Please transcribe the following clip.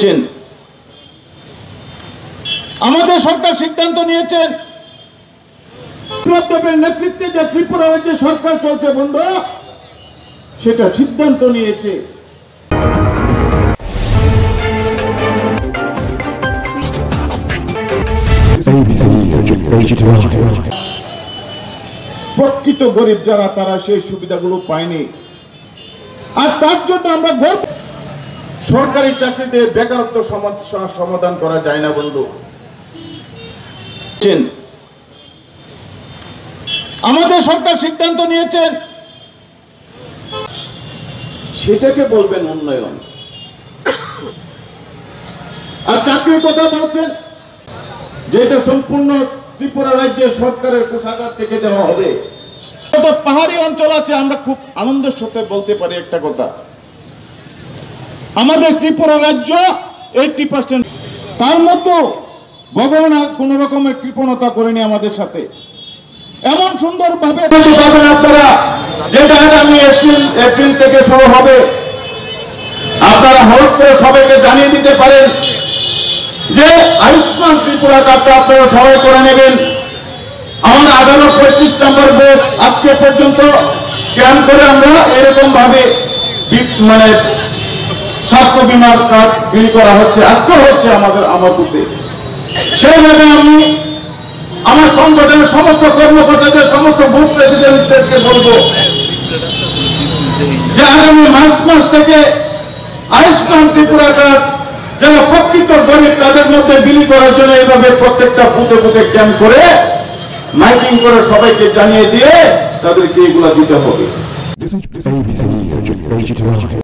আমাদের সরকার সিদ্ধান্ত নিয়েছেন বিপ্লবের নেতৃত্বে যে ত্রিপুরা রাজ্যে সরকার চলছে বন্ধু, সেটা সিদ্ধান্ত নিয়েছে প্রকৃত গরিব যারা তারা সেই সুবিধাগুলো পায়নি। আর তার জন্য আমরা গর্ব, সরকারি চাকরিতে বেকারত্ব সমস্যা সমাধান করা যায় না বন্ধু। আমাদের সরকার সিদ্ধান্ত নিয়েছেন, সেটাকে বলবেন উন্নয়ন। আর চাকরির কথা বলছেন, যেটা সম্পূর্ণ ত্রিপুরা রাজ্যের সরকারের কোষাগার থেকে দেওয়া হবে। পাহাড়ি অঞ্চল আছে, আমরা খুব আনন্দের সাথে বলতে পারি একটা কথা, আমাদের ত্রিপুরা রাজ্য 80%, তার মধ্যে ভগবান কোন রকমের কৃপণতা করেনি আমাদের সাথে। এমন সুন্দর ভাবে পাবেন আপনারা, যেটা আগামী এপ্রিল থেকে শুরু হবে। আপনারা হঠাৎ করে সবাইকে জানিয়ে দিতে পারেন যে আয়ুষ্মান ত্রিপুরা কার্ডটা আপনারা সবাই করে নেবেন। আমরা 35 নম্বর বোর্ড আজকে পর্যন্ত ক্যাম্প করে আমরা এরকম ভাবে মানে স্বাস্থ্য বীমার কার্ড বিলি করা হচ্ছে, আজকে হচ্ছে আমার বুথে। সেইভাবে আমি আমার সংগঠনের সমস্ত কর্মকর্তাদের, সমস্ত বুথ প্রেসিডেন্টদেরকে বলবো যে আগামী মার্চ মাস থেকে আয়ুষ্মান ত্রিপুরা কার্ড যারা প্রকৃত গরিব তাদের মধ্যে বিলি করার জন্য এইভাবে প্রত্যেকটা বুথে বুথে ক্যাম্প করে মাইকিং করে সবাইকে জানিয়ে দিয়ে তাদেরকে এগুলা দিতে হবে।